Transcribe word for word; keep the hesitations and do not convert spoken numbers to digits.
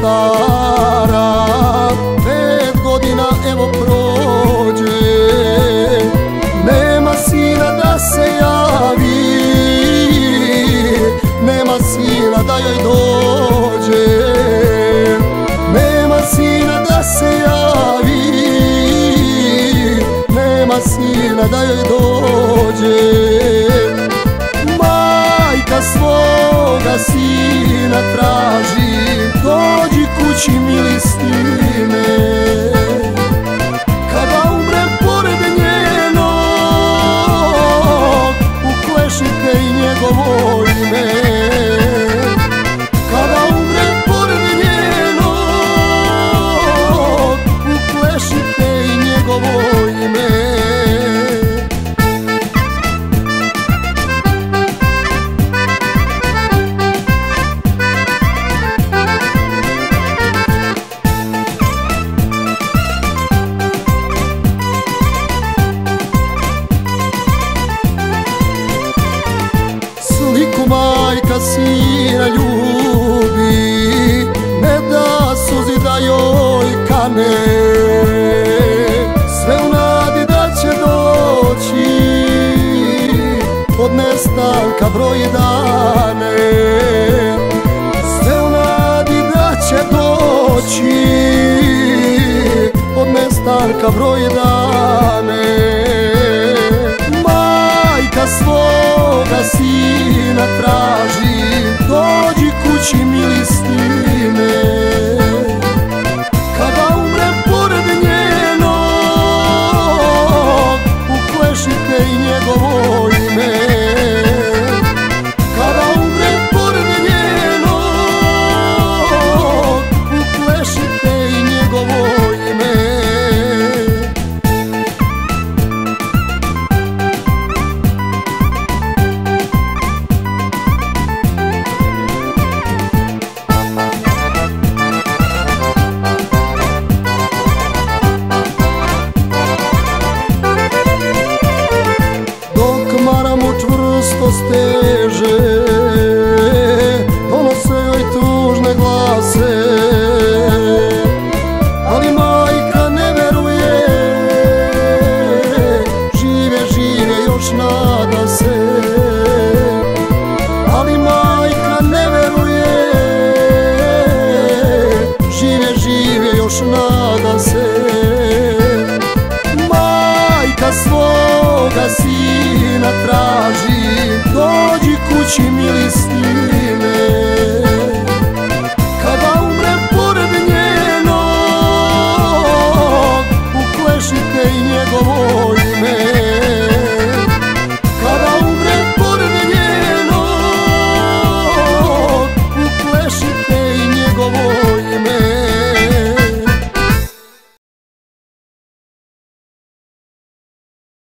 stara, pet godina evo prođe, nema sina da se javi, nema sina da joj dođe, nema sina da se javi, nema sina da joj dođe. Majka svoga sina traži, dođi kući mili sine. Kada umrem pored njenog, uklešite i njegovo ime. Kada umrem pored njenog, uklešite i njegovo ime. Sliku majka sina ljubi, ne da suzi da joj kane, sve u nadi da će doći, od nestanka broji dane. Sve u nadi da će doći, od nestanka broji dane. Majka svoga sina traži, dođi kući mili sine. Kada umrem pored njenog, uklešite i njegovo ime. Kada umrem pored njenog, uklešite i njegovo ime. Maramu čvrsto steže, donose joj tužne glase, ali majka ne veruje, žive, žive, još nada se. Ali majka ne veruje, žive, žive, još nada se. Majka svoga sina traži, dođi kući mili sine.